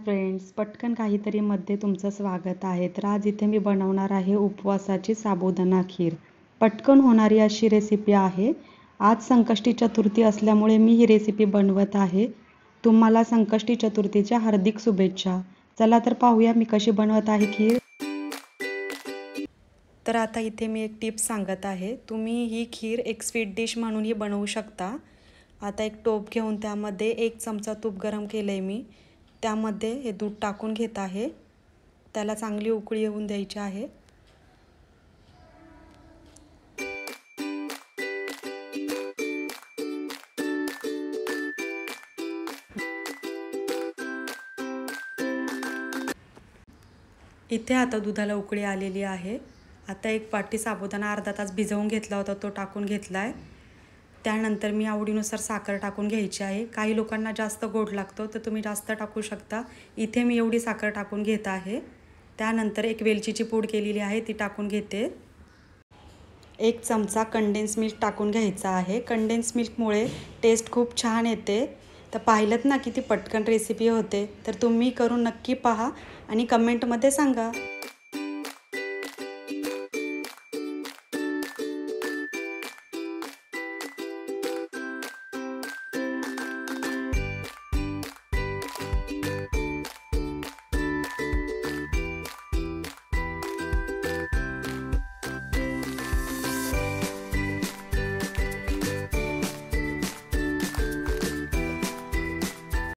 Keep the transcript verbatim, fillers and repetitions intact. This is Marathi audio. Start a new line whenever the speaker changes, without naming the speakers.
फ्रेंड्स, पटकन काहीतरीमध्ये तुमचं स्वागत आहे. तर आज इथे मी बनवणार आहे उपवासाची साबुदाणा खीर. पटकन होणारी अशी रेसिपी आहे. आज संकष्टी चतुर्थी असल्यामुळे मी ही रेसिपी बनवत आहे. तुम्हाला संकष्टी चतुर्थीच्या हार्दिक शुभेच्छा. चला तर पाहूया मी कशी बनवत आहे खीर. तर आता इथे मी एक टिप्स सांगत आहे. तुम्ही ही खीर एक स्वीट डिश म्हणूनही बनवू शकता. आता एक टोप घेऊन त्यामध्ये एक चमचा तूप गरम केलं आहे मी. त्यामध्ये हे दूध टाकून घेत आहे. त्याला चांगली उकळी येऊन द्यायची आहे. इथे आता दुधाला उकळी आलेली आहे. आता एक वाटी साबुदाणा अर्धा तास भिजवून घेतला होता तो टाकून घेतला आहे. त्यानंतर मी आवडीनुसार साखर टाकून घ्यायची आहे. काही लोकांना जास्त गोड लागतो तर तुम्ही जास्त टाकू शकता. इथे मी एवढी साखर टाकून घेत आहे. त्यानंतर एक वेलचीची पूड केलेली आहे ती टाकून घेते. एक चमचा कंडेन्स मिल्क टाकून घ्यायचा आहे. कंडेन्स मिल्कमुळे टेस्ट खूप छान येते. तर पाहिलंत ना किती पटकन रेसिपी होते. तर तुम्ही करून नक्की पहा आणि कमेंटमध्ये सांगा.